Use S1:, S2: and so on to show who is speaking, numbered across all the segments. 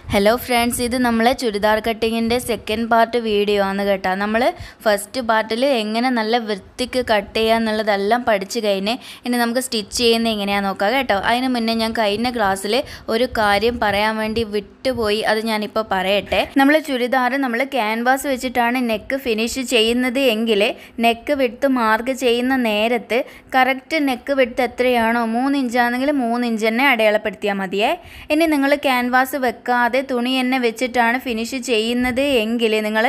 S1: Hello friends, ഇത് നമ്മളെ ചുരിദാർ കട്ടിങ്ങിൻ്റെ സെക്കൻഡ് പാർട്ട് വീഡിയോ ആണ് കേട്ടോ. നമ്മൾ ഫസ്റ്റ് പാർട്ടിൽ എങ്ങനെ നല്ല വൃത്തിക്ക് കട്ട് ചെയ്യുക എന്നുള്ളതെല്ലാം പഠിച്ചു കഴിഞ്ഞ് ഇനി നമുക്ക് സ്റ്റിച്ച് ചെയ്യുന്നത് എങ്ങനെയാണെന്ന് നോക്കാം കേട്ടോ. അതിന് മുന്നേ ഞാൻ കഴിഞ്ഞ ക്ലാസ്സിൽ ഒരു കാര്യം പറയാൻ വേണ്ടി വിട്ടുപോയി, അത് ഞാനിപ്പോൾ പറയട്ടെ. നമ്മൾ ചുരിദാർ നമ്മൾ ക്യാൻവാസ് വെച്ചിട്ടാണ് നെക്ക് ഫിനിഷ് ചെയ്യുന്നത് എങ്കിൽ നെക്ക് വിഡ്ത്ത് മാർക്ക് ചെയ്യുന്ന നേരത്ത് കറക്റ്റ് നെക്ക് വിഡ്ത്ത് എത്രയാണോ 3 ഇഞ്ചാണെങ്കിൽ 3 ഇഞ്ച് തന്നെ അടയാളപ്പെടുത്തിയാൽ മതിയേ. ഇനി നിങ്ങൾ ക്യാൻവാസ് വെക്കാതെ തുണി തന്നെ വെച്ചിട്ടാണ് ഫിനിഷ് ചെയ്യുന്നത് എങ്കിൽ നിങ്ങൾ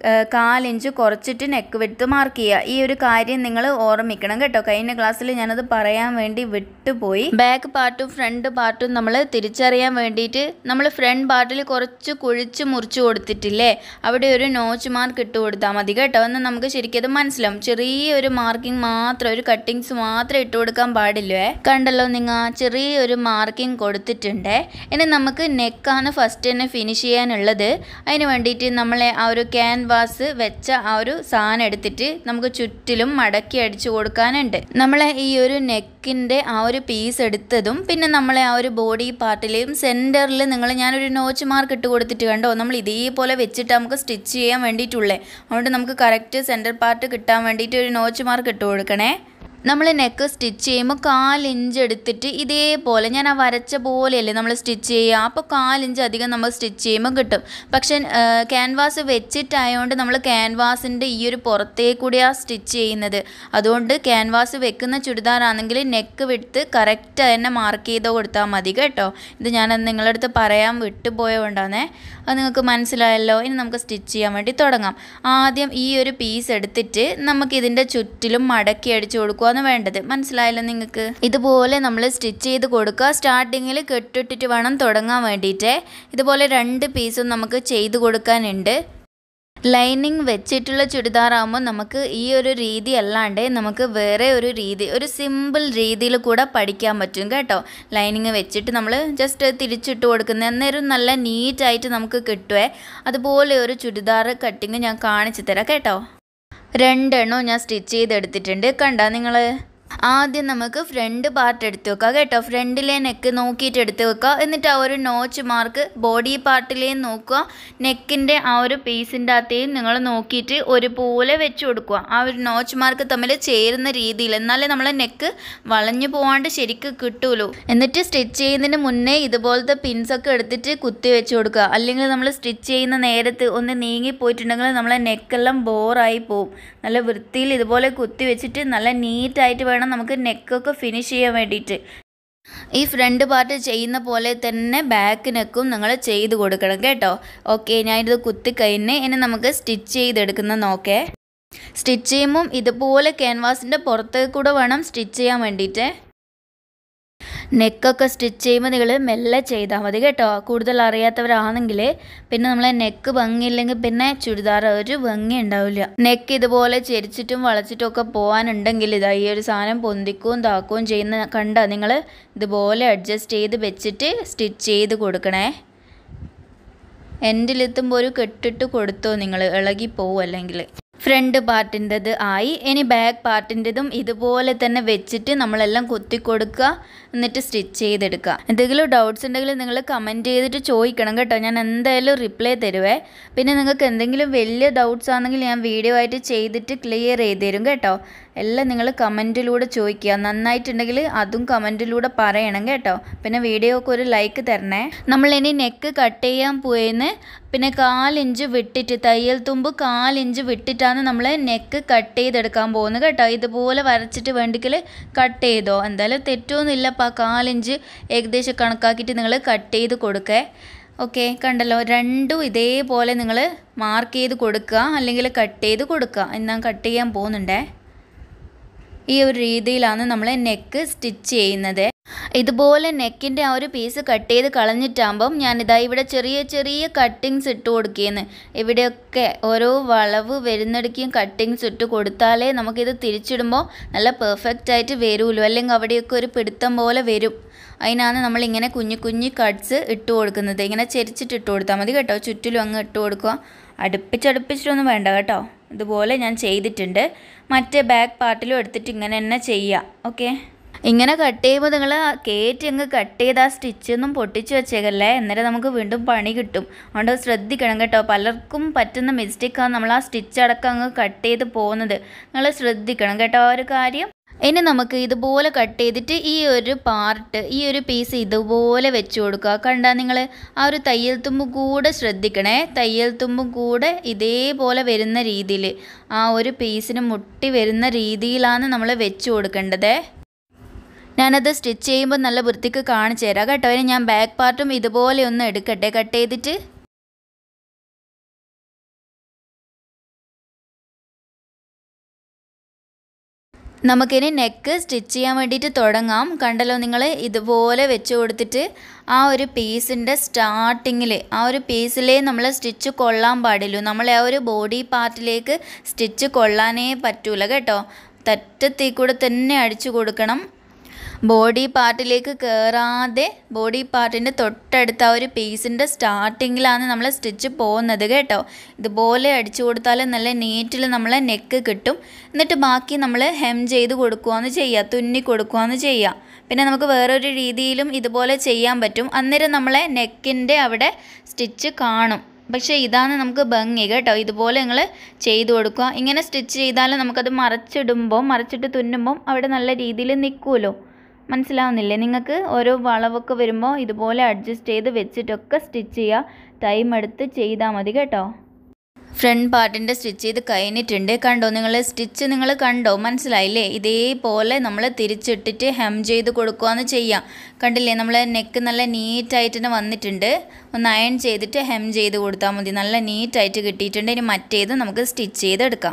S1: 1/4 ഇഞ്ച് കുറച്ചിട്ട് നെക്ക് വിഡ്ത്ത് മാർക്ക് ചെയ്യുക. ഈ ഒരു കാര്യം നിങ്ങൾ ഓർമ്മിക്കണം കേട്ടോ. കഴിഞ്ഞ ക്ലാസ്സിൽ ഞാനത് പറയാൻ വേണ്ടി വിട്ടുപോയി. ബാക്ക് പാർട്ടും ഫ്രണ്ട് പാർട്ടും നമ്മൾ തിരിച്ചറിയാൻ വേണ്ടിയിട്ട് നമ്മൾ ഫ്രണ്ട് പാർട്ടിൽ കുറച്ച് കുഴിച്ച് മുറിച്ച് കൊടുത്തിട്ടില്ലേ, അവിടെ ഒരു നോച്ച് മാർക്ക് ഇട്ട് കൊടുത്താൽ മതി കേട്ടോ. എന്നാൽ നമുക്ക് ശരിക്കും അത് മനസ്സിലാവും. ചെറിയൊരു മാർക്കിംഗ് മാത്രം, ഒരു കട്ടിങ്സ് മാത്രം ഇട്ട് കൊടുക്കാൻ പാടില്ലേ. കണ്ടല്ലോ നിങ്ങൾ, ചെറിയൊരു മാർക്കിംഗ് കൊടുത്തിട്ടുണ്ട്. ഇനി നമുക്ക് നെക്കാണ് ഫസ്റ്റ് തന്നെ ഫിനിഷ് ചെയ്യാനുള്ളത്. അതിന് വേണ്ടിയിട്ട് നമ്മളെ ആ ഒരു ക്യാൻവാസ് വെച്ച ആ ഒരു സാധനം എടുത്തിട്ട് നമുക്ക് ചുറ്റിലും മടക്കി അടിച്ചു കൊടുക്കാനുണ്ട്. നമ്മളെ ഈ ഒരു നെക്കിൻ്റെ ആ ഒരു പീസ് എടുത്തതും പിന്നെ നമ്മളെ ആ ഒരു ബോഡി പാർട്ടിലെയും സെൻറ്ററിൽ ഞാനൊരു നോച്ച് മാർക്ക് ഇട്ട് കൊടുത്തിട്ട് കണ്ടോ, നമ്മൾ ഇതേപോലെ വെച്ചിട്ട് നമുക്ക് സ്റ്റിച്ച് ചെയ്യാൻ വേണ്ടിയിട്ടുള്ളേ. അതുകൊണ്ട് നമുക്ക് കറക്റ്റ് സെൻറ്റർ പാർട്ട് കിട്ടാൻ വേണ്ടിയിട്ട് ഒരു നോച്ച് മാർക്ക് ഇട്ട് കൊടുക്കണേ. നമ്മൾ നെക്ക് സ്റ്റിച്ച് ചെയ്യുമ്പോൾ 1/4 ഇഞ്ച് എടുത്തിട്ട് ഇതേപോലെ ഞാൻ ആ വരച്ച പോലെയല്ലേ നമ്മൾ സ്റ്റിച്ച് ചെയ്യുക. അപ്പോൾ 1/4 ഇഞ്ച് അധികം നമ്മൾ സ്റ്റിച്ച് ചെയ്യുമ്പോൾ കിട്ടും. പക്ഷേ ക്യാൻവാസ് വെച്ചിട്ടായതുകൊണ്ട് നമ്മൾ ക്യാൻവാസിൻ്റെ ഈ ഒരു പുറത്തേക്കൂടിയാണ് സ്റ്റിച്ച് ചെയ്യുന്നത്. അതുകൊണ്ട് ക്യാൻവാസ് വെക്കുന്ന ചുരിദാറാണെങ്കിൽ നെക്ക് വിഡ്ത്ത് കറക്റ്റ് തന്നെ മാർക്ക് ചെയ്ത് കൊടുത്താൽ മതി കേട്ടോ. ഇത് ഞാൻ നിങ്ങളുടെ അടുത്ത് പറയാൻ വിട്ടുപോയതുകൊണ്ടാണേ. അത് നിങ്ങൾക്ക് മനസ്സിലായല്ലോ. ഇനി നമുക്ക് സ്റ്റിച്ച് ചെയ്യാൻ വേണ്ടി തുടങ്ങാം. ആദ്യം ഈ ഒരു പീസ് എടുത്തിട്ട് നമുക്കിതിൻ്റെ ചുറ്റിലും മടക്കി അടിച്ചു കൊടുക്കുക വേണ്ടത്. മനസ്സിലായല്ലോ നിങ്ങൾക്ക്. ഇതുപോലെ നമ്മൾ സ്റ്റിച്ച് ചെയ്ത് കൊടുക്കുക. സ്റ്റാർട്ടിങ്ങിൽ കെട്ടിട്ടിട്ട് വേണം തുടങ്ങാൻ വേണ്ടിയിട്ട്. ഇതുപോലെ 2 പീസും നമുക്ക് ചെയ്ത് കൊടുക്കാനുണ്ട്. ലൈനിങ് വെച്ചിട്ടുള്ള ചുരിദാറാകുമ്പോൾ നമുക്ക് ഈ ഒരു രീതി അല്ലാണ്ട് നമുക്ക് വേറെ ഒരു രീതി, ഒരു സിമ്പിൾ രീതിയിൽ കൂടെ പഠിക്കാൻ പറ്റും കേട്ടോ. ലൈനിങ് വെച്ചിട്ട് നമ്മൾ ജസ്റ്റ് തിരിച്ചിട്ട് കൊടുക്കുന്നത് അന്നേരം നല്ല നീറ്റായിട്ട് നമുക്ക് കിട്ടുമേ. അതുപോലെ ഒരു ചുരിദാർ കട്ടിങ് ഞാൻ കാണിച്ചു തരാം കേട്ടോ. 2 എണ്ണം ഞാൻ സ്റ്റിച്ച് ചെയ്തെടുത്തിട്ടുണ്ട്. കണ്ടോ നിങ്ങൾ. ആദ്യം നമുക്ക് ഫ്രണ്ട് പാർട്ട് എടുത്ത് വെക്കുക കേട്ടോ. ഫ്രണ്ടിലെ നെക്ക് നോക്കിയിട്ട് എടുത്ത് വെക്കുക. എന്നിട്ട് ആ ഒരു നോച്ച് മാർക്ക് ബോഡി പാർട്ടിലേയും നോക്കുക, നെക്കിൻ്റെ ആ ഒരു പീസിൻ്റെ അകത്തേയും നിങ്ങൾ നോക്കിയിട്ട് ഒരുപോലെ വെച്ച് കൊടുക്കുക. ആ ഒരു നോച്ച് മാർക്ക് തമ്മിൽ ചേരുന്ന രീതിയിൽ, എന്നാലേ നമ്മളെ നെക്ക് വളഞ്ഞു പോകാണ്ട് ശരിക്കും കിട്ടുമല്ലോ. എന്നിട്ട് സ്റ്റിച്ച് ചെയ്യുന്നതിന് മുന്നേ ഇതുപോലത്തെ പിൻസൊക്കെ എടുത്തിട്ട് കുത്തി വെച്ച് കൊടുക്കുക. അല്ലെങ്കിൽ നമ്മൾ സ്റ്റിച്ച് ചെയ്യുന്ന നേരത്ത് ഒന്ന് നീങ്ങിപ്പോയിട്ടുണ്ടെങ്കിൽ നമ്മളെ നെക്കെല്ലാം ബോറായി പോവും. നല്ല വൃത്തിയിൽ ഇതുപോലെ കുത്തി വെച്ചിട്ട് നല്ല നീറ്റായിട്ട് വേണം നമുക്ക് നെക്കൊക്കെ ഫിനിഷ് ചെയ്യാൻ വേണ്ടിയിട്ട്. ഈ ഫ്രണ്ട് പാർട്ട് ചെയ്യുന്ന പോലെ തന്നെ ബാക്ക് നെക്കും നിങ്ങൾ ചെയ്ത് കൊടുക്കണം കേട്ടോ. ഓക്കെ, ഞാനിത് കുത്തി കഴിഞ്ഞ് ഇനി നമുക്ക് സ്റ്റിച്ച് ചെയ്തെടുക്കുന്ന നോക്കേ. സ്റ്റിച്ച് ചെയ്യുമ്പം ഇതുപോലെ ക്യാൻവാസിൻ്റെ പുറത്തേക്ക് കൂടെ വേണം സ്റ്റിച്ച് ചെയ്യാൻ വേണ്ടിയിട്ട്. നെക്കൊക്കെ സ്റ്റിച്ച് ചെയ്യുമ്പോൾ നിങ്ങൾ മെല്ലെ ചെയ്താൽ മതി കേട്ടോ. കൂടുതൽ അറിയാത്തവരാണെങ്കിൽ പിന്നെ നമ്മളെ നെക്ക് ഭംഗിയില്ലെങ്കിൽ പിന്നെ ചുരിദാർ ഒരു ഭംഗി ഉണ്ടാവില്ല. നെക്ക് ഇതുപോലെ ചെരിച്ചിട്ടും വളച്ചിട്ടും ഒക്കെ പോകാനുണ്ടെങ്കിൽ ഇതാ ഈ ഒരു സാധനം പൊന്തിക്കുകയും താക്കുകയും ചെയ്യുന്ന കണ്ട നിങ്ങൾ ഇതുപോലെ അഡ്ജസ്റ്റ് ചെയ്ത് വെച്ചിട്ട് സ്റ്റിച്ച് ചെയ്ത് കൊടുക്കണേ. എൻഡിലെത്തുമ്പോൾ ഒരു കെട്ടിട്ട് കൊടുത്തോ, നിങ്ങൾ ഇളകി പോവും അല്ലെങ്കിൽ. ഫ്രണ്ട് പാർട്ടിൻ്റെത് ആയി. ഇനി ബാക്ക് പാർട്ടിൻ്റെതും ഇതുപോലെ തന്നെ വെച്ചിട്ട് നമ്മളെല്ലാം കുത്തി കൊടുക്കുക, എന്നിട്ട് സ്റ്റിച്ച് ചെയ്തെടുക്കുക. എന്തെങ്കിലും ഡൗട്ട്സ് ഉണ്ടെങ്കിൽ നിങ്ങൾ കമൻറ്റ് ചെയ്തിട്ട് ചോദിക്കണം കേട്ടോ. ഞാൻ എന്തായാലും റിപ്ലൈ തരുവേ. പിന്നെ നിങ്ങൾക്ക് എന്തെങ്കിലും വലിയ ഡൗട്ട്സ് ആണെങ്കിൽ ഞാൻ വീഡിയോ ആയിട്ട് ചെയ്തിട്ട് ക്ലിയർ ചെയ്ത് തരും കേട്ടോ. എല്ലാം നിങ്ങൾ കമൻറ്റിലൂടെ ചോദിക്കുക. നന്നായിട്ടുണ്ടെങ്കിൽ അതും കമൻറ്റിലൂടെ പറയണം കേട്ടോ. പിന്നെ വീഡിയോക്ക് ഒരു ലൈക്ക് തരണേ. നമ്മളിനി നെക്ക് കട്ട് ചെയ്യാൻ പോയെന്ന് പിന്നെ 1/4 ഇഞ്ച് വിട്ടിട്ട്, തയ്യൽ തുമ്പ് 1/4 ഇഞ്ച് വിട്ടിട്ടാണ് നമ്മൾ നെക്ക് കട്ട് ചെയ്തെടുക്കാൻ പോകുന്നത് കേട്ടോ. ഇതുപോലെ വരച്ചിട്ട് വേണ്ടിക്കൽ കട്ട് ചെയ്തോ, എന്തായാലും തെറ്റൊന്നുമില്ല. അപ്പോൾ 1/4 ഇഞ്ച് ഏകദേശം കണക്കാക്കിയിട്ട് നിങ്ങൾ കട്ട് ചെയ്ത് കൊടുക്കേ. ഓക്കെ, കണ്ടല്ലോ. രണ്ടും ഇതേപോലെ നിങ്ങൾ മാർക്ക് ചെയ്ത് കൊടുക്കുക, അല്ലെങ്കിൽ കട്ട് ചെയ്ത് കൊടുക്കുക. ഞാൻ കട്ട് ചെയ്യാൻ പോകുന്നുണ്ടേ. ഈ ഒരു രീതിയിലാണ് നമ്മൾ നെക്ക് സ്റ്റിച്ച് ചെയ്യുന്നത്. ഇതുപോലെ നെക്കിൻ്റെ ആ ഒരു പീസ് കട്ട് ചെയ്ത് കളഞ്ഞിട്ടാകുമ്പം ഞാനിതാ ഇവിടെ ചെറിയ ചെറിയ കട്ടിങ്സ് ഇട്ട് കൊടുക്കുകയെന്ന്. ഇവിടെയൊക്കെ ഓരോ വളവ് വരുന്നിടയ്ക്കും കട്ടിങ്സ് ഇട്ട് കൊടുത്താലേ നമുക്കിത് തിരിച്ചിടുമ്പോൾ നല്ല പെർഫെക്റ്റ് ആയിട്ട് വരുമല്ലോ. അല്ലെങ്കിൽ അവിടെയൊക്കെ ഒരു പിടുത്തം പോലെ വരും. അതിനാണ് നമ്മളിങ്ങനെ കുഞ്ഞു കുഞ്ഞു കട്ട്സ് ഇട്ട് കൊടുക്കുന്നത്. ഇങ്ങനെ ചെരിച്ചിട്ട് ഇട്ട് കൊടുത്താൽ മതി കേട്ടോ. ചുറ്റിലും അങ്ങ് ഇട്ട് കൊടുക്കുക. അടുപ്പിച്ചൊന്നും വേണ്ട കേട്ടോ. ഇതുപോലെ ഞാൻ ചെയ്തിട്ടുണ്ട്. മറ്റേ ബാക്ക് പാർട്ടിലും എടുത്തിട്ട് ഇങ്ങനെ തന്നെ ചെയ്യുക. ഓക്കെ, ഇങ്ങനെ കട്ട് ചെയ്യുമ്പോൾ നിങ്ങൾ കയറ്റി അങ്ങ് കട്ട് ചെയ്ത് ആ സ്റ്റിച്ചൊന്നും പൊട്ടിച്ച് വെച്ചേക്കല്ലേ, അന്നേരം നമുക്ക് വീണ്ടും പണി കിട്ടും. അതുകൊണ്ട് ശ്രദ്ധിക്കണം കേട്ടോ. പലർക്കും പറ്റുന്ന മിസ്റ്റേക്കാണ് നമ്മൾ ആ സ്റ്റിച്ച് അടക്കം അങ്ങ് കട്ട് ചെയ്ത് പോകുന്നത്. നിങ്ങൾ ശ്രദ്ധിക്കണം കേട്ടോ ആ ഒരു കാര്യം. ഇനി നമുക്ക് ഇതുപോലെ കട്ട് ചെയ്തിട്ട് ഈ ഒരു പാർട്ട്, ഈ ഒരു പീസ് ഇതുപോലെ വെച്ച് കൊടുക്കുക. കണ്ടാൽ നിങ്ങൾ ആ ഒരു തയ്യൽ തുമ്പും കൂടെ ശ്രദ്ധിക്കണേ. തയ്യൽ തുമ്പും കൂടെ ഇതേപോലെ വരുന്ന രീതിയിൽ, ആ ഒരു പീസിന് മുട്ടി വരുന്ന രീതിയിലാണ് നമ്മൾ വെച്ച് കൊടുക്കേണ്ടത്. ഞാനത് സ്റ്റിച്ച് ചെയ്യുമ്പോൾ നല്ല വൃത്തിക്ക് കാണിച്ചു തരാം കേട്ടോ. ഇനി ഞാൻ ബാക്ക് പാർട്ടും ഇതുപോലെ ഒന്ന് എടുക്കട്ടെ കട്ട് ചെയ്തിട്ട്. നമുക്കിനി നെക്ക് സ്റ്റിച്ച് ചെയ്യാൻ വേണ്ടിയിട്ട് തുടങ്ങാം. കണ്ടല്ലോ നിങ്ങൾ, ഇതുപോലെ വെച്ച് കൊടുത്തിട്ട് ആ ഒരു പീസിൻ്റെ സ്റ്റാർട്ടിങ്ങിൽ, ആ ഒരു പീസിലേ നമ്മൾ സ്റ്റിച്ച് കൊള്ളാൻ പാടുള്ളൂ. നമ്മൾ ആ ഒരു ബോഡി പാർട്ടിലേക്ക് സ്റ്റിച്ച് കൊള്ളാനേ പറ്റൂല കേട്ടോ. തറ്റത്തിൽ കൂടെ തന്നെ അടിച്ചു കൊടുക്കണം. ബോഡി പാർട്ടിലേക്ക് കയറാതെ ബോഡി പാർട്ടിൻ്റെ തൊട്ടടുത്ത ആ ഒരു പീസിൻ്റെ സ്റ്റാർട്ടിങ്ങിലാണ് നമ്മൾ സ്റ്റിച്ച് പോകുന്നത് കേട്ടോ. ഇതുപോലെ അടിച്ചു കൊടുത്താൽ നല്ല നീറ്റിൽ നമ്മളെ നെക്ക് കിട്ടും. എന്നിട്ട് ബാക്കി നമ്മൾ ഹെം ചെയ്ത് കൊടുക്കുകയെന്ന് ചെയ്യുക, തുന്നി കൊടുക്കുകയെന്ന് ചെയ്യുക. പിന്നെ നമുക്ക് വേറൊരു രീതിയിലും ഇതുപോലെ ചെയ്യാൻ പറ്റും. അന്നേരം നമ്മളെ നെക്കിൻ്റെ അവിടെ സ്റ്റിച്ച് കാണും. പക്ഷേ ഇതാണ് നമുക്ക് ഭംഗി കേട്ടോ. ഇതുപോലെ നിങ്ങൾ ചെയ്ത് കൊടുക്കുക. ഇങ്ങനെ സ്റ്റിച്ച് ചെയ്താൽ നമുക്കത് മറച്ചിട്ട് തുന്നുമ്പം അവിടെ നല്ല രീതിയിൽ നിൽക്കുമല്ലോ. മനസ്സിലാവുന്നില്ലേ നിങ്ങൾക്ക്? ഓരോ വളവൊക്കെ വരുമ്പോൾ ഇതുപോലെ അഡ്ജസ്റ്റ് ചെയ്ത് വെച്ചിട്ടൊക്കെ സ്റ്റിച്ച് ചെയ്യുക. ടൈം എടുത്ത് ചെയ്താൽ മതി കേട്ടോ. ഫ്രണ്ട് പാർട്ടിൻ്റെ സ്റ്റിച്ച് ചെയ്ത് കഴിഞ്ഞിട്ടുണ്ട്. കണ്ടോ നിങ്ങൾ? സ്റ്റിച്ച് നിങ്ങൾ കണ്ടോ? മനസ്സിലായില്ലേ? ഇതേപോലെ നമ്മൾ തിരിച്ചിട്ടിട്ട് ഹെം ചെയ്ത് കൊടുക്കുകയെന്ന് ചെയ്യാം. കണ്ടില്ലേ? നമ്മൾ നെക്ക് നല്ല നീറ്റായിട്ട് തന്നെ വന്നിട്ടുണ്ട്. ഒന്ന് അയൺ ചെയ്തിട്ട് ഹെം ചെയ്ത് കൊടുത്താൽ മതി. നല്ല നീറ്റായിട്ട് കിട്ടിയിട്ടുണ്ട്. ഇനി മറ്റേത് നമുക്ക് സ്റ്റിച്ച് ചെയ്തെടുക്കാം.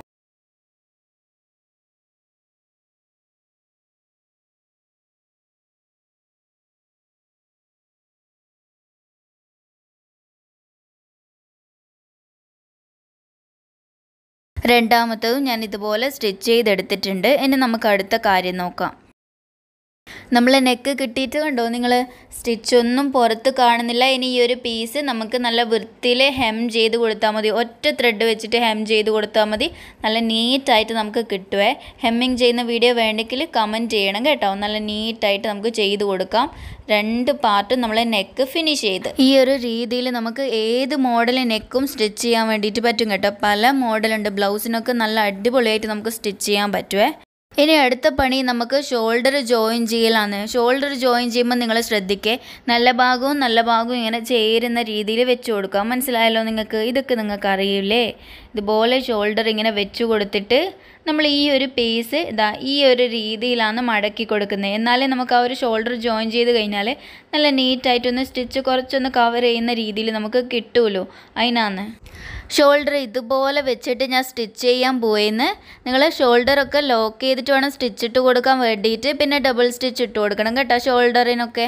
S1: രണ്ടാമത്തതും ഞാൻ ഇതുപോലെ സ്റ്റിച്ച് ചെയ്തെടുത്തിട്ടുണ്ട്. ഇനി നമുക്ക് അടുത്ത കാര്യം നോക്കാം. നമ്മൾ നെക്ക് കിട്ടിയിട്ട് കണ്ടോ നിങ്ങൾ? സ്റ്റിച്ചൊന്നും പുറത്ത് കാണുന്നില്ല. ഇനി ഈ ഒരു പീസ് നമുക്ക് നല്ല വൃത്തിയിൽ ഹെം ചെയ്ത് കൊടുത്താൽ മതി. ഒറ്റ ത്രെഡ് വെച്ചിട്ട് ഹെം ചെയ്ത് കൊടുത്താൽ മതി. നല്ല നീറ്റായിട്ട് നമുക്ക് കിട്ടുവേ. ഹെമ്മിങ് ചെയ്യുന്ന വീഡിയോ വേണ്ടെങ്കിൽ കമൻറ്റ് ചെയ്യണം കേട്ടോ. നല്ല നീറ്റായിട്ട് നമുക്ക് ചെയ്ത് കൊടുക്കാം. രണ്ട് പാർട്ടും നമ്മൾ നെക്ക് ഫിനിഷ് ചെയ്ത് ഈ ഒരു രീതിയിൽ നമുക്ക് ഏത് മോഡൽ നെക്കും സ്റ്റിച്ച് ചെയ്യാൻ വേണ്ടിയിട്ട് പറ്റും കേട്ടോ. പല മോഡലുണ്ട്. ബ്ലൗസിനൊക്കെ നല്ല അടിപൊളിയായിട്ട് നമുക്ക് സ്റ്റിച്ച് ചെയ്യാൻ പറ്റുവേ. ഇനി അടുത്ത പണി നമുക്ക് ഷോൾഡർ ജോയിൻ ചെയ്യലാണ്. ഷോൾഡർ ജോയിൻ ചെയ്യുമ്പോൾ നിങ്ങൾ ശ്രദ്ധിക്കേ, നല്ല ഭാഗവും ഇങ്ങനെ ചേരുന്ന രീതിയിൽ വെച്ച് കൊടുക്കുക. മനസ്സിലായല്ലോ നിങ്ങൾക്ക്? ഇതൊക്കെ നിങ്ങൾക്ക് അറിയില്ലേ? ഇതുപോലെ ഷോൾഡർ ഇങ്ങനെ വെച്ച് കൊടുത്തിട്ട് നമ്മൾ ഈ ഒരു പീസ് ഈ ഒരു രീതിയിലാണ് മടക്കി കൊടുക്കുന്നത്. എന്നാലേ നമുക്ക് ആ ഒരു ഷോൾഡർ ജോയിൻ ചെയ്ത് കഴിഞ്ഞാൽ നല്ല നീറ്റായിട്ടൊന്ന് സ്റ്റിച്ച് കുറച്ചൊന്ന് കവർ ചെയ്യുന്ന രീതിയിൽ നമുക്ക് കിട്ടുമല്ലോ. അതിനാണ് ഷോൾഡർ ഇതുപോലെ വെച്ചിട്ട് ഞാൻ സ്റ്റിച്ച് ചെയ്യാൻ പോയെന്ന്. നിങ്ങൾ ഷോൾഡറൊക്കെ ലോക്ക് ചെയ്തിട്ട് വേണം സ്റ്റിച്ച് ഇട്ട് കൊടുക്കാൻ വേണ്ടിയിട്ട്. പിന്നെ ഡബിൾ സ്റ്റിച്ച് ഇട്ട് കൊടുക്കണം കേട്ടോ ഷോൾഡറിനൊക്കെ.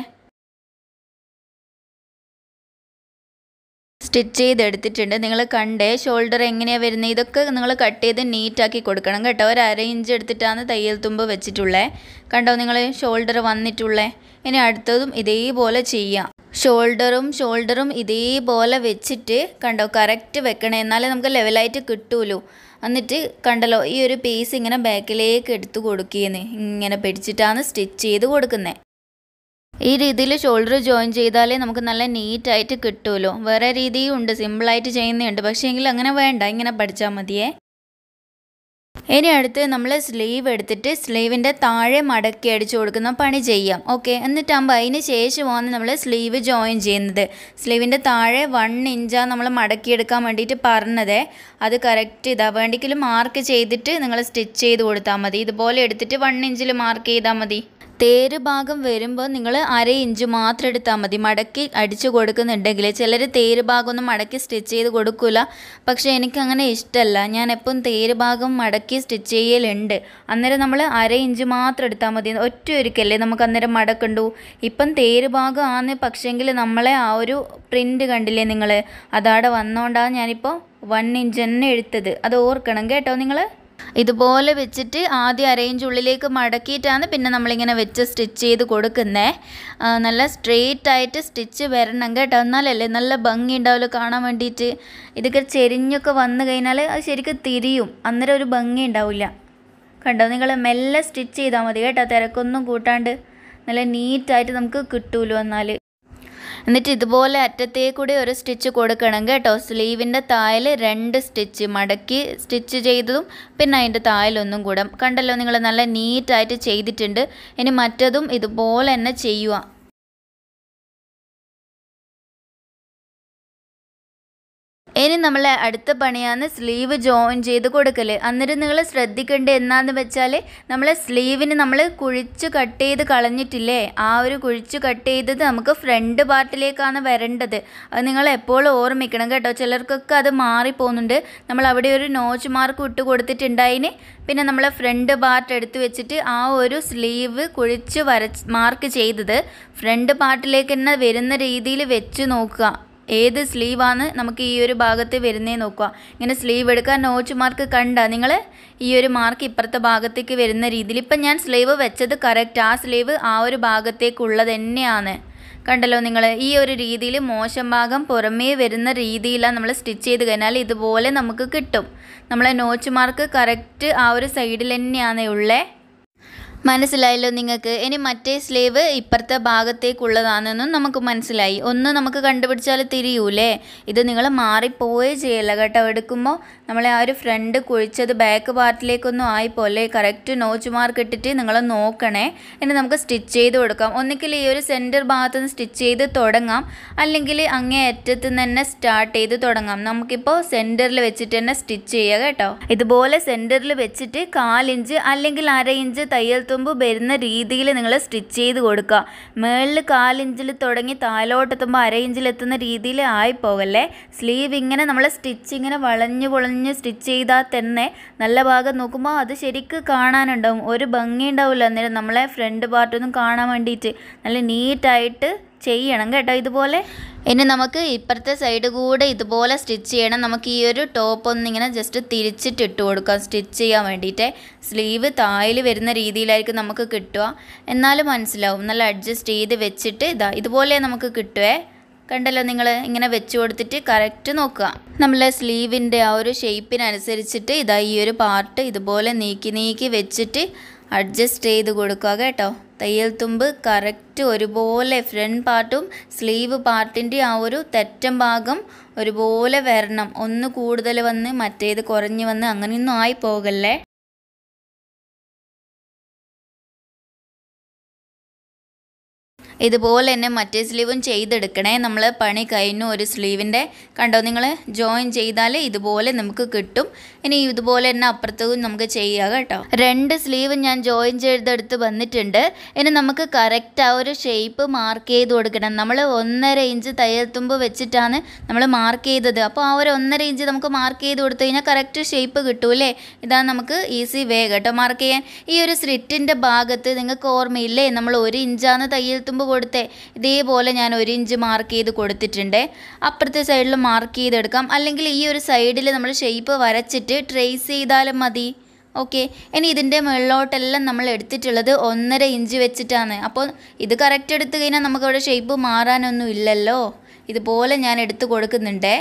S1: സ്റ്റിച്ച് ചെയ്തെടുത്തിട്ടുണ്ട്. നിങ്ങൾ കണ്ടേ ഷോൾഡർ എങ്ങനെയാണ് വരുന്നത്? ഇതൊക്കെ നിങ്ങൾ കട്ട് ചെയ്ത് നീറ്റാക്കി കൊടുക്കണം കേട്ടോ. ഒരു 1/2 ഇഞ്ച് എടുത്തിട്ടാണ് തയ്യൽ തുമ്പ് വെച്ചിട്ടുള്ളത്. കണ്ടോ നിങ്ങൾ ഷോൾഡർ വന്നിട്ടുള്ളത്? ഇനി അടുത്തതും ഇതേപോലെ ചെയ്യാം. ഷോൾഡറും ഇതേപോലെ വെച്ചിട്ട് കണ്ടോ കറക്റ്റ് വെക്കണേ. എന്നാലേ നമുക്ക് ലെവലായിട്ട് കിട്ടുമല്ലോ. എന്നിട്ട് കണ്ടല്ലോ ഈ ഒരു പീസ് ഇങ്ങനെ ബാക്കിലേക്ക് എടുത്ത് കൊടുക്കുകയെന്ന് ഇങ്ങനെ പിടിച്ചിട്ടാണ് സ്റ്റിച്ച് ചെയ്ത് കൊടുക്കുന്നത്. ഈ രീതിയിൽ ഷോൾഡർ ജോയിൻ ചെയ്താലേ നമുക്ക് നല്ല നീറ്റായിട്ട് കിട്ടുമല്ലോ. വേറെ രീതിയും ഉണ്ട്, സിമ്പിളായിട്ട് ചെയ്യുന്നുണ്ട്. പക്ഷേ എങ്കിൽ അങ്ങനെ വേണ്ട, ഇങ്ങനെ പഠിച്ചാൽ മതിയേ. ഇനി അടുത്ത് നമ്മൾ സ്ലീവ് എടുത്തിട്ട് സ്ലീവിൻ്റെ താഴെ മടക്കി അടിച്ചു കൊടുക്കുന്ന പണി ചെയ്യാം. ഓക്കെ, എന്നിട്ടാകുമ്പോൾ അതിന് ശേഷമാണ് നമ്മൾ സ്ലീവ് ജോയിൻ ചെയ്യുന്നത്. സ്ലീവിൻ്റെ താഴെ 1 ഇഞ്ചാണ് നമ്മൾ മടക്കിയെടുക്കാൻ വേണ്ടിയിട്ട് പറഞ്ഞത്. അത് കറക്റ്റ് വേണ്ടിക്കലും മാർക്ക് ചെയ്തിട്ട് നിങ്ങൾ സ്റ്റിച്ച് ചെയ്ത് കൊടുത്താൽ മതി. ഇതുപോലെ എടുത്തിട്ട് 1 ഇഞ്ചിൽ മാർക്ക് ചെയ്താൽ മതി. തേര് ഭാഗം വരുമ്പോൾ നിങ്ങൾ 1/2 ഇഞ്ച് മാത്രം എടുത്താൽ മതി. മടക്കി അടിച്ചു കൊടുക്കുന്നുണ്ടെങ്കിൽ ചിലർ തേര് ഭാഗമൊന്നും മടക്കി സ്റ്റിച്ച് ചെയ്ത് കൊടുക്കില്ല. പക്ഷേ എനിക്കങ്ങനെ ഇഷ്ടമല്ല. ഞാൻ എപ്പം തേര് ഭാഗം മടക്കി സ്റ്റിച്ച് ചെയ്യലുണ്ട്. അന്നേരം നമ്മൾ 1/2 ഇഞ്ച് മാത്രം എടുത്താൽ മതി. ഒറ്റ ഒരിക്കല്ലേ നമുക്ക് അന്നേരം മടക്കണ്ടു. ഇപ്പം തേര് ഭാഗമാണ്, പക്ഷേങ്കിൽ നമ്മളെ ആ ഒരു പ്രിൻ്റ് കണ്ടില്ലേ നിങ്ങൾ? അതവിടെ വന്നുകൊണ്ടാണ് ഞാനിപ്പോൾ 1 ഇഞ്ച് തന്നെ എടുത്തത്. അത് ഓർക്കണം കേട്ടോ നിങ്ങൾ. ഇതുപോലെ വെച്ചിട്ട് ആദ്യം 1/2 ഇഞ്ച് ഉള്ളിലേക്ക് മടക്കിയിട്ടാണ് പിന്നെ നമ്മളിങ്ങനെ വെച്ച് സ്റ്റിച്ച് ചെയ്ത് കൊടുക്കുന്നത്. നല്ല സ്ട്രെയിറ്റ് ആയിട്ട് സ്റ്റിച്ച് വരണം കേട്ടോ. എന്നാലല്ലേ നല്ല ഭംഗി ഉണ്ടാവുമല്ലോ കാണാൻ വേണ്ടിയിട്ട്. ഇതൊക്കെ ചെരിഞ്ഞൊക്കെ വന്നു കഴിഞ്ഞാൽ അത് ശരിക്കും തിരിയും. അന്നേരം ഒരു ഭംഗി ഉണ്ടാവില്ല. കണ്ടോ, നിങ്ങൾ മെല്ലെ സ്റ്റിച്ച് ചെയ്താൽ മതി കേട്ടോ, തിരക്കൊന്നും കൂട്ടാണ്ട് നല്ല നീറ്റായിട്ട് നമുക്ക് കിട്ടുമല്ലോ. എന്നിട്ട് ഇതുപോലെ അറ്റത്തേക്കൂടി ഒരു സ്റ്റിച്ച് കൊടുക്കണം കേട്ടോ. സ്ലീവിൻ്റെ തായിൽ 2 സ്റ്റിച്ച് മടക്കി സ്റ്റിച്ച് ചെയ്തതും പിന്നെ അതിൻ്റെ തായിലൊന്നും കൂടെ. കണ്ടല്ലോ നിങ്ങൾ, നല്ല നീറ്റായിട്ട് ചെയ്തിട്ടുണ്ട്. ഇനി മറ്റതും ഇതുപോലെ തന്നെ ചെയ്യുക. ഇനി നമ്മൾ അടുത്ത പണിയാണ് സ്ലീവ് ജോയിൻ ചെയ്ത് കൊടുക്കൽ. അന്നേരം നിങ്ങൾ ശ്രദ്ധിക്കേണ്ടത് എന്നാന്ന് വെച്ചാൽ, നമ്മളെ സ്ലീവിന് നമ്മൾ കുഴിച്ച് കട്ട് ചെയ്ത് കളഞ്ഞിട്ടില്ലേ, ആ ഒരു കുഴിച്ച് കട്ട് ചെയ്തത് നമുക്ക് ഫ്രണ്ട് പാർട്ടിലേക്കാണ് വരേണ്ടത്. അത് നിങ്ങൾ എപ്പോഴും ഓർമ്മിക്കണം കേട്ടോ. ചിലർക്കൊക്കെ അത് മാറിപ്പോകുന്നുണ്ട്. നമ്മൾ അവിടെ ഒരു നോച്ച് മാർക്ക് ഇട്ട് കൊടുത്തിട്ടുണ്ടായിന്. പിന്നെ നമ്മൾ ഫ്രണ്ട് പാർട്ട് എടുത്ത് വെച്ചിട്ട് ആ ഒരു സ്ലീവ് കുഴിച്ച് മാർക്ക് ചെയ്തത് ഫ്രണ്ട് പാർട്ടിലേക്ക് തന്നെ വരുന്ന രീതിയിൽ വെച്ച് നോക്കുക. ഏത് സ്ലീവാണ് നമുക്ക് ഈ ഒരു ഭാഗത്ത് വരുന്നേ നോക്കുക. ഇങ്ങനെ സ്ലീവ് എടുക്കാൻ നോച്ച് മാർക്ക് കണ്ട നിങ്ങൾ ഈ ഒരു മാർക്ക് ഇപ്പുറത്തെ ഭാഗത്തേക്ക് വരുന്ന രീതിയിൽ. ഇപ്പം ഞാൻ സ്ലീവ് വെച്ചത് കറക്റ്റ്, ആ സ്ലീവ് ആ ഒരു ഭാഗത്തേക്കുള്ളത് തന്നെയാണ്. കണ്ടല്ലോ നിങ്ങൾ, ഈ ഒരു രീതിയിൽ മോശം ഭാഗം പുറമേ വരുന്ന രീതിയിലാണ് നമ്മൾ സ്റ്റിച്ച് ചെയ്ത് കഴിഞ്ഞാൽ ഇതുപോലെ നമുക്ക് കിട്ടും. നമ്മളെ നോച്ച് മാർക്ക് കറക്റ്റ് ആ ഒരു സൈഡിൽ തന്നെയാണ് ഉള്ളത്. മനസ്സിലായല്ലോ നിങ്ങൾക്ക്. ഇനി മറ്റേ സ്ലീവ് ഇപ്പുറത്തെ ഭാഗത്തേക്കുള്ളതാണെന്നും നമുക്ക് മനസ്സിലായി. ഒന്ന് നമുക്ക് കണ്ടുപിടിച്ചാൽ തിരിയൂലേ. ഇത് നിങ്ങൾ മാറിപ്പോയേ ചെയ്യല്ല കേട്ടോ. എടുക്കുമ്പോൾ നമ്മളെ ആ ഒരു ഫ്രണ്ട് കുഴിച്ചത് ബാക്ക് പാർട്ടിലേക്കൊന്നും ആയിപ്പോലെ കറക്റ്റ് നോച്ച് മാർക്ക് ഇട്ടിട്ട് നിങ്ങൾ നോക്കണേ. ഇനി നമുക്ക് സ്റ്റിച്ച് ചെയ്ത് കൊടുക്കാം. ഒന്നിക്കിൽ ഈ ഒരു സെൻറ്റർ ഭാഗത്ത് നിന്ന് സ്റ്റിച്ച് ചെയ്ത് തുടങ്ങാം, അല്ലെങ്കിൽ അങ്ങേ അറ്റത്ത് നിന്ന് തന്നെ സ്റ്റാർട്ട് ചെയ്ത് തുടങ്ങാം. നമുക്കിപ്പോൾ സെൻറ്ററിൽ വെച്ചിട്ട് തന്നെ സ്റ്റിച്ച് ചെയ്യുക കേട്ടോ. ഇതുപോലെ സെൻറ്ററിൽ വെച്ചിട്ട് 1/4 ഇഞ്ച് അല്ലെങ്കിൽ 1/2 ഇഞ്ച് തയ്യൽ തുമ്പ് വരുന്ന രീതിയിൽ നിങ്ങൾ സ്റ്റിച്ച് ചെയ്ത് കൊടുക്കുക. മുകളിൽ 1/4 ഇഞ്ചിൽ തുടങ്ങി താഴോട്ടെത്തുമ്പോൾ 1/2 ഇഞ്ചിലെത്തുന്ന രീതിയിൽ ആയിപ്പോകല്ലേ. സ്ലീവ് ഇങ്ങനെ നമ്മൾ സ്റ്റിച്ച് ഇങ്ങനെ വളഞ്ഞ് പൊളഞ്ഞ് സ്റ്റിച്ച് ചെയ്താൽ തന്നെ നല്ല ഭാഗം നോക്കുമ്പോൾ അത് ശരിക്കും കാണാനുണ്ടാവും, ഒരു ഭംഗി ഉണ്ടാവില്ല. അന്നേരം നമ്മളെ ഫ്രണ്ട് പാർട്ടൊന്നും കാണാൻ വേണ്ടിയിട്ട് നല്ല നീറ്റായിട്ട് ചെയ്യണം കേട്ടോ ഇതുപോലെ. ഇനി നമുക്ക് ഇപ്പുറത്തെ സൈഡ് കൂടെ ഇതുപോലെ സ്റ്റിച്ച് ചെയ്യണം. നമുക്ക് ഈ ഒരു ടോപ്പ് ഒന്നിങ്ങനെ ജസ്റ്റ് തിരിച്ചിട്ട് ഇട്ട് കൊടുക്കാം സ്റ്റിച്ച് ചെയ്യാൻ വേണ്ടിയിട്ട്. സ്ലീവ് തായിൽ വരുന്ന രീതിയിലായിരിക്കും നമുക്ക് കിട്ടുക, എന്നാലും മനസ്സിലാവും. നല്ല അഡ്ജസ്റ്റ് ചെയ്ത് വെച്ചിട്ട് ഇതുപോലെ നമുക്ക് കിട്ടുവേ. കണ്ടല്ലോ നിങ്ങൾ, ഇങ്ങനെ വെച്ച് കൊടുത്തിട്ട് കറക്റ്റ് നോക്കുക. നമ്മളെ സ്ലീവിൻ്റെ ആ ഒരു ഷേപ്പിനനുസരിച്ചിട്ട് ഈ ഒരു പാർട്ട് ഇതുപോലെ നീക്കി വെച്ചിട്ട് അഡ്ജസ്റ്റ് ചെയ്ത് കൊടുക്കുക കേട്ടോ. തയ്യൽ തുമ്പ് കറക്റ്റ് ഒരുപോലെ ഫ്രണ്ട് പാർട്ടും സ്ലീവ് പാർട്ടിൻ്റെ ആ ഒരു തെറ്റം ഭാഗം ഒരുപോലെ വരണം. ഒന്ന് കൂടുതൽ വന്ന് മറ്റേത് കുറഞ്ഞ് വന്ന് അങ്ങനെയൊന്നും ആയി പോകല്ലേ. ഇതുപോലെ തന്നെ മറ്റേ സ്ലീവും ചെയ്തെടുക്കണേ. നമ്മൾ പണി കഴിഞ്ഞു ഒരു സ്ലീവിൻ്റെ. കണ്ടോ നിങ്ങൾ, ജോയിൻ ചെയ്താൽ ഇതുപോലെ നമുക്ക് കിട്ടും. ഇനി ഇതുപോലെ തന്നെ അപ്പുറത്തും നമുക്ക് ചെയ്യാം കേട്ടോ. 2 സ്ലീവ് ഞാൻ ജോയിൻ ചെയ്തെടുത്ത് വന്നിട്ടുണ്ട്. ഇനി നമുക്ക് കറക്റ്റ് ആ ഒരു ഷേപ്പ് മാർക്ക് ചെയ്ത് കൊടുക്കണം. നമ്മൾ 1.5 ഇഞ്ച് തയ്യൽ തുമ്പ് വെച്ചിട്ടാണ് നമ്മൾ മാർക്ക് ചെയ്തത്. അപ്പോൾ ആ ഒരു 1.5 ഇഞ്ച് നമുക്ക് മാർക്ക് ചെയ്ത് കൊടുത്തു കഴിഞ്ഞാൽ കറക്റ്റ് ഷേപ്പ് കിട്ടൂലേ. ഇതാണ് നമുക്ക് ഈസി വേ കേട്ടോ മാർക്ക് ചെയ്യാൻ. ഈ ഒരു സ്ലിറ്റിൻ്റെ ഭാഗത്ത് നിങ്ങൾക്ക് ഓർമ്മയില്ലേ, നമ്മൾ 1 ഇഞ്ചാണ് തയ്യൽ തുമ്പ് കൊടുത്തേ. ഇതേപോലെ ഞാൻ 1 ഇഞ്ച് മാർക്ക് ചെയ്ത് കൊടുത്തിട്ടുണ്ട്. അപ്പുറത്തെ സൈഡിൽ മാർക്ക് ചെയ്തെടുക്കാം, അല്ലെങ്കിൽ ഈ ഒരു സൈഡിൽ നമ്മൾ ഷേപ്പ് വരച്ചിട്ട് ട്രേസ് ചെയ്താലും മതി. ഓക്കെ, ഇനി ഇതിൻ്റെ മുകളിലോട്ടെല്ലാം നമ്മൾ എടുത്തിട്ടുള്ളത് 1.5 ഇഞ്ച് വെച്ചിട്ടാണ്. അപ്പോൾ ഇത് കറക്റ്റ് എടുത്തു കഴിഞ്ഞാൽ നമുക്കവിടെ ഷേപ്പ് മാറാനൊന്നും ഇല്ലല്ലോ. ഇതുപോലെ ഞാൻ എടുത്ത് കൊടുക്കുന്നുണ്ടേ.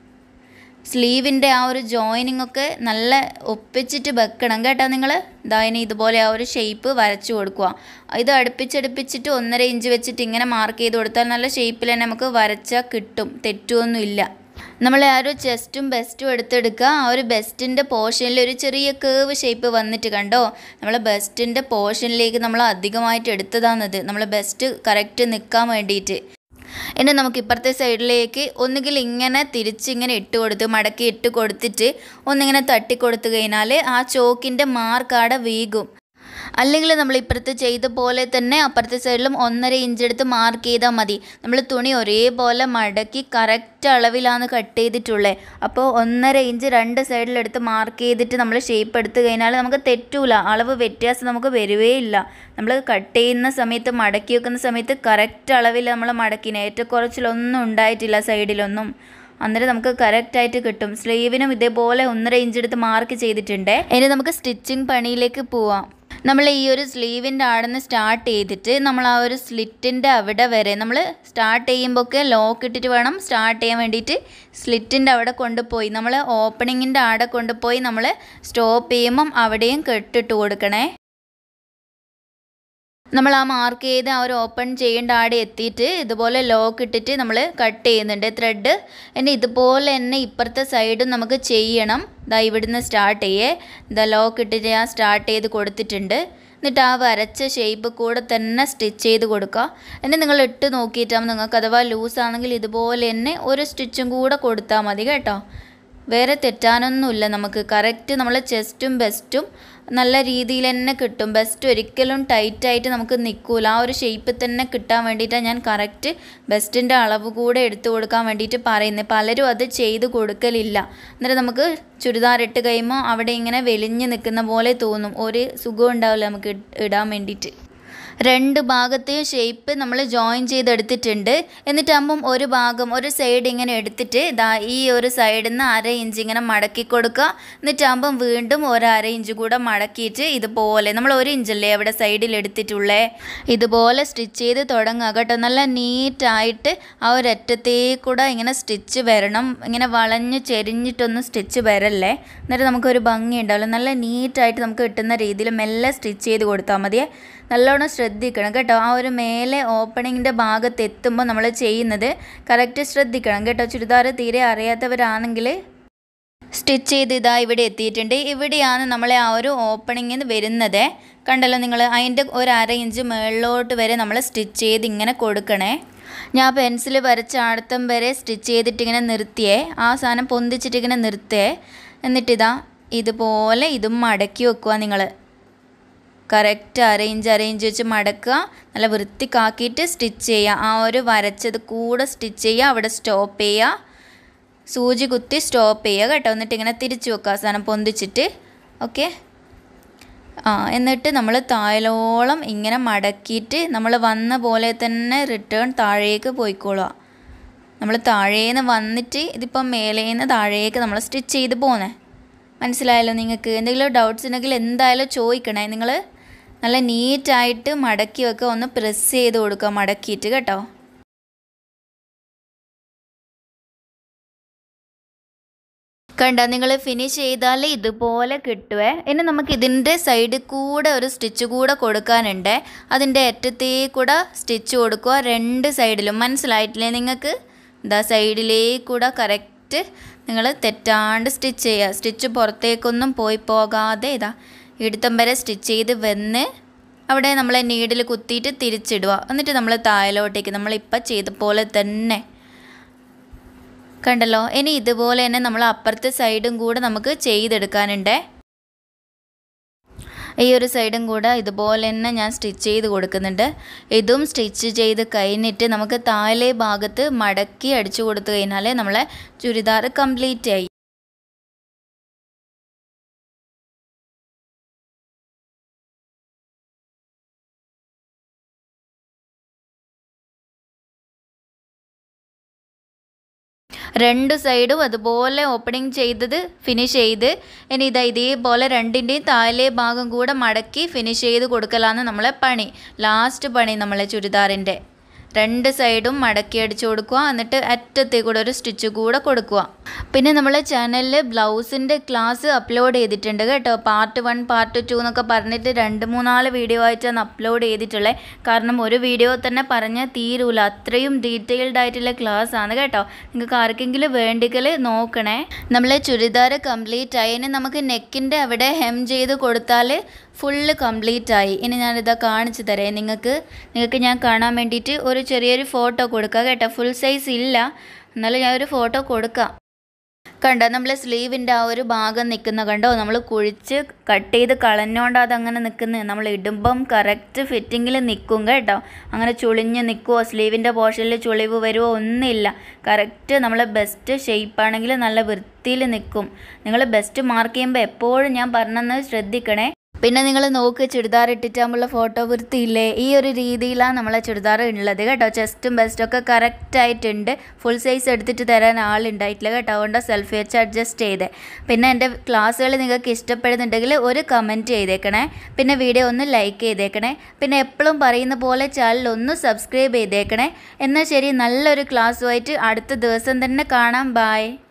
S1: സ്ലീവിൻ്റെ ആ ഒരു ജോയിനിങ് ഒക്കെ നല്ല ഒപ്പിച്ചിട്ട് വെക്കണം കേട്ടോ നിങ്ങൾ. ഇനി ഇതുപോലെ ആ ഒരു ഷേപ്പ് വരച്ചു കൊടുക്കുക. ഇത് അടുപ്പിച്ചടുപ്പിച്ചിട്ട് 1.5 ഇഞ്ച് വെച്ചിട്ട് ഇങ്ങനെ മാർക്ക് ചെയ്ത് കൊടുത്താൽ നല്ല ഷേപ്പിൽ തന്നെ നമുക്ക് വരച്ചാൽ കിട്ടും, തെറ്റുമൊന്നുമില്ല. നമ്മൾ ആ ഒരു ചെസ്റ്റും ബെസ്റ്റും എടുത്തെടുക്കുക. ആ ഒരു ബെസ്റ്റിൻ്റെ പോർഷനിൽ ഒരു ചെറിയ കേവ് ഷേപ്പ് വന്നിട്ട് കണ്ടോ, നമ്മൾ ബെസ്റ്റിൻ്റെ പോർഷനിലേക്ക് നമ്മൾ അധികമായിട്ട് എടുത്തതാണത്, നമ്മൾ ബെസ്റ്റ് കറക്റ്റ് നിൽക്കാൻ വേണ്ടിയിട്ട്. ഇനി നമുക്ക് ഇപ്പുറത്തെ സൈഡിലേക്ക് ഒന്നുകിൽ ഇങ്ങനെ തിരിച്ചിങ്ങനെ ഇട്ട് കൊടുത്ത് മടക്കി ഇട്ട് കൊടുത്തിട്ട് ഒന്നിങ്ങനെ തട്ടിക്കൊടുത്തു കഴിഞ്ഞാൽ ആ ചോക്കിൻ്റെ മാർക്കാടെ വീകും. അല്ലെങ്കിൽ നമ്മൾ ഇപ്പുറത്ത് ചെയ്ത പോലെ തന്നെ അപ്പുറത്തെ സൈഡിലും 1.5 ഇഞ്ച് എടുത്ത് മാർക്ക് ചെയ്താൽ മതി. നമ്മൾ തുണി ഒരേപോലെ മടക്കി കറക്റ്റ് അളവിലാണ് കട്ട് ചെയ്തിട്ടുള്ളത്. അപ്പോൾ 1.5 ഇഞ്ച് 2 സൈഡിലെടുത്ത് മാർക്ക് ചെയ്തിട്ട് നമ്മൾ ഷേപ്പ് എടുത്തു കഴിഞ്ഞാൽ നമുക്ക് തെറ്റൂല, അളവ് വ്യത്യാസം നമുക്ക് വരുവേയില്ല. നമ്മൾ കട്ട് ചെയ്യുന്ന സമയത്ത് മടക്കി വെക്കുന്ന സമയത്ത് കറക്റ്റ് അളവിൽ നമ്മൾ മടക്കിന് ഏറ്റക്കുറച്ചിലൊന്നും ഉണ്ടായിട്ടില്ല സൈഡിലൊന്നും. അന്നേരം നമുക്ക് കറക്റ്റായിട്ട് കിട്ടും. സ്ലീവിനും ഇതേപോലെ 1.5 ഇഞ്ച് എടുത്ത് മാർക്ക് ചെയ്തിട്ടുണ്ട്. ഇനി നമുക്ക് സ്റ്റിച്ചിങ് പണിയിലേക്ക് പോവാം. നമ്മൾ ഈ ഒരു സ്ലീവിൻ്റെ അവിടെ നിന്ന് സ്റ്റാർട്ട് ചെയ്തിട്ട് നമ്മൾ ആ ഒരു സ്ലിറ്റിൻ്റെ അവിടെ വരെ നമ്മൾ സ്റ്റാർട്ട് ചെയ്യുമ്പോഴൊക്കെ ലോക്ക് ഇട്ടിട്ട് വേണം സ്റ്റാർട്ട് ചെയ്യാൻ വേണ്ടിയിട്ട്. സ്ലിറ്റിൻ്റെ അവിടെ കൊണ്ടുപോയി നമ്മൾ ഓപ്പണിങ്ങിൻ്റെ അവിടെ കൊണ്ടുപോയി നമ്മൾ സ്റ്റോപ്പ് ചെയ്യുമ്പം അവിടെയും കെട്ടിട്ട് കൊടുക്കണേ. നമ്മൾ ആ മാർക്ക് ചെയ്ത് ആ ഒരു ഓപ്പൺ ചെയ്യേണ്ട ആടെ എത്തിയിട്ട് ഇതുപോലെ ലോക്ക് ഇട്ടിട്ട് നമ്മൾ കട്ട് ചെയ്യുന്നുണ്ട് ത്രെഡ്. ഇനി ഇതുപോലെ തന്നെ ഇപ്പുറത്തെ സൈഡും നമുക്ക് ചെയ്യണം. ഇതാ ഇവിടുന്ന് സ്റ്റാർട്ട് ചെയ്യേ. ഇതാ ലോക്ക് ഇട്ടിട്ട് ഞാൻ സ്റ്റാർട്ട് ചെയ്ത് കൊടുത്തിട്ടുണ്ട്. എന്നിട്ട് ആ വരച്ച ഷേപ്പ് കൂടെ തന്നെ സ്റ്റിച്ച് ചെയ്ത് കൊടുക്കുക. എന്നെ നിങ്ങൾ ഇട്ട് നോക്കിയിട്ടാകുമ്പോൾ നിങ്ങൾക്ക് അഥവാ ലൂസാണെങ്കിൽ ഇതുപോലെ തന്നെ ഒരു സ്റ്റിച്ചും കൂടെ കൊടുത്താൽ മതി കേട്ടോ. വേറെ തെറ്റാനൊന്നുമില്ല. നമുക്ക് കറക്റ്റ് നമ്മൾ ചെസ്റ്റും ബെസ്റ്റും നല്ല രീതിയിൽ തന്നെ കിട്ടും. ബെസ്റ്റ് ഒരിക്കലും ടൈറ്റായിട്ട് നമുക്ക് നിൽക്കില്ല. ആ ഒരു ഷേപ്പിൽ തന്നെ കിട്ടാൻ വേണ്ടിയിട്ടാണ് ഞാൻ കറക്റ്റ് ബെസ്റ്റിൻ്റെ അളവ് കൂടെ എടുത്തു കൊടുക്കാൻ വേണ്ടിയിട്ട് പറയുന്നത്. പലരും അത് ചെയ്ത് കൊടുക്കലില്ല. എന്നിട്ട് നമുക്ക് ചുരിദാർ ഇട്ട് കഴിയുമ്പോൾ അവിടെ ഇങ്ങനെ വെലിഞ്ഞ് നിൽക്കുന്ന പോലെ തോന്നും. ഒരു സുഖം ഉണ്ടാവില്ല നമുക്ക് ഇടാൻ വേണ്ടിയിട്ട്. രണ്ട് ഭാഗത്തെയും ഷേപ്പ് നമ്മൾ ജോയിൻ ചെയ്തെടുത്തിട്ടുണ്ട്. എന്നിട്ടാകുമ്പം ഒരു ഭാഗം ഒരു സൈഡ് ഇങ്ങനെ എടുത്തിട്ട് ഇതാ ഈ ഒരു സൈഡിൽ നിന്ന് 1/2 ഇഞ്ച് ഇങ്ങനെ മടക്കി കൊടുക്കുക. എന്നിട്ടാകുമ്പം വീണ്ടും ഒരു 1/2 ഇഞ്ച് കൂടെ മടക്കിയിട്ട് ഇതുപോലെ നമ്മൾ 1 ഇഞ്ചല്ലേ അവിടെ സൈഡിൽ എടുത്തിട്ടുള്ളേ ഇതുപോലെ സ്റ്റിച്ച് ചെയ്ത് തുടങ്ങുക കേട്ടോ. നല്ല നീറ്റായിട്ട് ആ ഒരു അറ്റത്തേക്കൂടെ ഇങ്ങനെ സ്റ്റിച്ച് വരണം. ഇങ്ങനെ വളഞ്ഞ് ചെരിഞ്ഞിട്ടൊന്നും സ്റ്റിച്ച് വരല്ലേ. എന്നിട്ട് നമുക്കൊരു ഭംഗി ഉണ്ടാവില്ല. നല്ല നീറ്റായിട്ട് നമുക്ക് കിട്ടുന്ന രീതിയിൽ മെല്ലെ സ്റ്റിച്ച് ചെയ്ത് കൊടുത്താൽ മതിയേ. നല്ലോണം ശ്രദ്ധിക്കണം കേട്ടോ. ആ ഒരു മേലെ ഓപ്പണിങ്ങിൻ്റെ ഭാഗത്ത് എത്തുമ്പോൾ നമ്മൾ ചെയ്യുന്നത് കറക്റ്റ് ശ്രദ്ധിക്കണം കേട്ടോ. ചുരിദാർ തീരെ അറിയാത്തവരാണെങ്കിൽ സ്റ്റിച്ച് ചെയ്ത് ഇതാ ഇവിടെ എത്തിയിട്ടുണ്ട്. ഇവിടെയാണ് നമ്മളെ ആ ഒരു ഓപ്പണിങ്ങിന് വരുന്നത്. കണ്ടല്ലോ നിങ്ങൾ. അതിൻ്റെ ഒരു 1/2 ഇഞ്ച് മുകളിലോട്ട് വരെ നമ്മൾ സ്റ്റിച്ച് ചെയ്ത് ഇങ്ങനെ കൊടുക്കണേ. ഞാൻ പെൻസിൽ വരച്ച അടുത്തം വരെ സ്റ്റിച്ച് ചെയ്തിട്ടിങ്ങനെ നിർത്തിയേ. ആ സാധനം പൊന്തിച്ചിട്ടിങ്ങനെ നിർത്തിയേ. എന്നിട്ടിതാ ഇതുപോലെ ഇതും മടക്കി വെക്കുക. നിങ്ങൾ കറക്റ്റ് അറേഞ്ച് വെച്ച് മടക്കുക. നല്ല വൃത്തിക്കാക്കിയിട്ട് സ്റ്റിച്ച് ചെയ്യുക. ആ ഒരു വരച്ചത് കൂടെ സ്റ്റിച്ച് ചെയ്യുക. അവിടെ സ്റ്റോപ്പ് ചെയ്യുക. സൂചി കുത്തി സ്റ്റോപ്പ് ചെയ്യുക കേട്ടോ. എന്നിട്ട് ഇങ്ങനെ തിരിച്ച് വെക്കുക സാധനം പൊന്തിച്ചിട്ട്. ഓക്കെ. എന്നിട്ട് നമ്മൾ താഴോളം ഇങ്ങനെ മടക്കിയിട്ട് നമ്മൾ വന്ന പോലെ തന്നെ റിട്ടേൺ താഴേക്ക് പോയിക്കോളുക. നമ്മൾ താഴേന്ന് വന്നിട്ട് ഇതിപ്പം മേലേന്ന് താഴേക്ക് നമ്മൾ സ്റ്റിച്ച് ചെയ്ത് പോകുന്നേ. മനസ്സിലായല്ലോ നിങ്ങൾക്ക്? എന്തെങ്കിലും ഡൗട്ട്സ് ഉണ്ടെങ്കിൽ എന്തായാലും ചോദിക്കണേ. നിങ്ങൾ നല്ല നീറ്റായിട്ട് മടക്കി വെക്കുക. ഒന്ന് പ്രസ് ചെയ്ത് കൊടുക്കുക മടക്കിയിട്ട് കേട്ടോ. കണ്ട നിങ്ങൾ ഫിനിഷ് ചെയ്താൽ ഇതുപോലെ കിട്ടുവേ. ഇനി നമുക്ക് ഇതിൻ്റെ സൈഡിൽ കൂടെ ഒരു സ്റ്റിച്ച് കൂടെ കൊടുക്കാനുണ്ട്. അതിൻ്റെ അറ്റത്തേക്കൂടെ സ്റ്റിച്ച് കൊടുക്കുക 2 സൈഡിലും. മനസ്സിലായിട്ടില്ലേ നിങ്ങൾക്ക്? ഇതാ സൈഡിലേക്കൂടെ കറക്റ്റ് നിങ്ങൾ തെറ്റാണ്ട് സ്റ്റിച്ച് ചെയ്യുക. സ്റ്റിച്ച് പുറത്തേക്കൊന്നും പോകാതെ ഇതാ ഇടുത്തം വരെ സ്റ്റിച്ച് ചെയ്ത് വന്ന് അവിടെ നമ്മളെ നീഡിൽ കുത്തിയിട്ട് തിരിച്ചിടുക. എന്നിട്ട് നമ്മൾ താഴോട്ടേക്ക് നമ്മളിപ്പോൾ ചെയ്ത പോലെ തന്നെ. കണ്ടല്ലോ? ഇനി ഇതുപോലെ തന്നെ നമ്മൾ അപ്പുറത്തെ സൈഡും കൂടെ നമുക്ക് ചെയ്തെടുക്കാനുണ്ട്. ഈ ഒരു സൈഡും കൂടെ ഇതുപോലെ തന്നെ ഞാൻ സ്റ്റിച്ച് ചെയ്ത് കൊടുക്കുന്നുണ്ട്. ഇതും സ്റ്റിച്ച് ചെയ്ത് കഴിഞ്ഞിട്ട് നമുക്ക് താഴെ ഭാഗത്ത് മടക്കി അടിച്ചു കൊടുത്തു കഴിഞ്ഞാൽ നമ്മളെ ചുരിദാർ കംപ്ലീറ്റ് ആയി. രണ്ട് സൈഡും അതുപോലെ ഓപ്പണിങ് ചെയ്തത് ഫിനിഷ് ചെയ്ത് ഇനി ഇതേപോലെ രണ്ടിൻ്റെയും താഴെ ഭാഗം കൂടെ മടക്കി ഫിനിഷ് ചെയ്ത് കൊടുക്കലാണ് നമ്മളെ പണി. ലാസ്റ്റ് പണി നമ്മളെ ചുരിദാറിൻ്റെ. രണ്ട് സൈഡും മടക്കി അടിച്ചു കൊടുക്കുക. എന്നിട്ട് അറ്റത്തേക്ക് കൂടെ ഒരു സ്റ്റിച്ച് കൂടെ കൊടുക്കുക. പിന്നെ നമ്മളെ ചാനലിൽ ബ്ലൗസിൻ്റെ ക്ലാസ് അപ്ലോഡ് ചെയ്തിട്ടുണ്ട് കേട്ടോ. പാർട്ട് 1 പാർട്ട് 2 എന്നൊക്കെ പറഞ്ഞിട്ട് 2-3 വീഡിയോ ആയിട്ടാണ് അപ്ലോഡ് ചെയ്തിട്ടുള്ളത്. കാരണം ഒരു വീഡിയോ തന്നെ പറഞ്ഞാൽ തീരൂല. അത്രയും ഡീറ്റെയിൽഡ് ആയിട്ടുള്ള ക്ലാസ് ആണ് കേട്ടോ. നിങ്ങൾക്ക് ആർക്കെങ്കിലും വേണ്ടെങ്കിൽ നോക്കണേ. നമ്മളെ ചുരിദാർ കംപ്ലീറ്റ് ആയി. ഇനി നമുക്ക് നെക്കിൻ്റെ അവിടെ ഹെം ചെയ്ത് കൊടുത്താൽ ഫുള്ള് കംപ്ലീറ്റ് ആയി. ഇനി ഞാനിതാ കാണിച്ചു തരാം നിങ്ങൾക്ക് ഞാൻ കാണാൻ വേണ്ടിയിട്ട് ഒരു ചെറിയൊരു ഫോട്ടോ കൊടുക്കാം കേട്ടോ. ഫുൾ സൈസ് ഇല്ല, എന്നാലും ഞാനൊരു ഫോട്ടോ കൊടുക്കാം. കണ്ടോ നമ്മൾ സ്ലീവിൻ്റെ ആ ഒരു ഭാഗം നിൽക്കുന്ന കണ്ടോ? നമ്മൾ കുഴിച്ച് കട്ട് ചെയ്ത് കളഞ്ഞോണ്ട് അതങ്ങനെ നിൽക്കുന്നത്. നമ്മൾ ഇടുമ്പം കറക്റ്റ് ഫിറ്റിങ്ങിൽ നിൽക്കും കേട്ടോ. അങ്ങനെ ചുളിഞ്ഞ് നിൽക്കുമോ സ്ലീവിൻ്റെ പോർഷനിൽ ചുളിവ് വരുമോ ഒന്നുമില്ല. കറക്റ്റ് നമ്മൾ ബെസ്റ്റ് ഷേപ്പാണെങ്കിൽ നല്ല വൃത്തിയിൽ നിൽക്കും. നിങ്ങൾ ബെസ്റ്റ് മാർക്ക് ചെയ്യുമ്പോൾ എപ്പോഴും ഞാൻ പറഞ്ഞെന്ന് ശ്രദ്ധിക്കണേ. പിന്നെ നിങ്ങൾ നോക്ക് ചുരിദാർ ഇട്ടിട്ടാകുമ്പോഴുള്ള ഫോട്ടോ വൃത്തിയില്ലേ, ഈ ഒരു രീതിയിലാണ് നമ്മളെ ചുരിദാർ ഉള്ളത് കേട്ടോ. ചെസ്റ്റും ബെസ്റ്റും ഒക്കെ കറക്റ്റായിട്ടുണ്ട്. ഫുൾ സൈസ് എടുത്തിട്ട് തരാൻ ആളുണ്ടായിട്ടില്ല കേട്ടോ, അതുകൊണ്ട് സെൽഫി വെച്ച് അഡ്ജസ്റ്റ് ചെയ്തേ. പിന്നെ എൻ്റെ ക്ലാസ്സുകൾ നിങ്ങൾക്ക് ഇഷ്ടപ്പെടുന്നുണ്ടെങ്കിൽ ഒരു കമൻറ്റ് ചെയ്തേക്കണേ, പിന്നെ വീഡിയോ ഒന്ന് ലൈക്ക് ചെയ്തേക്കണേ, പിന്നെ എപ്പോഴും പറയുന്ന പോലെ ചാനൽ ഒന്ന് സബ്സ്ക്രൈബ് ചെയ്തേക്കണേ. എന്നാൽ ശരി, നല്ലൊരു ക്ലാസ്സുമായിട്ട് അടുത്ത ദിവസം തന്നെ കാണാം. ബായ്.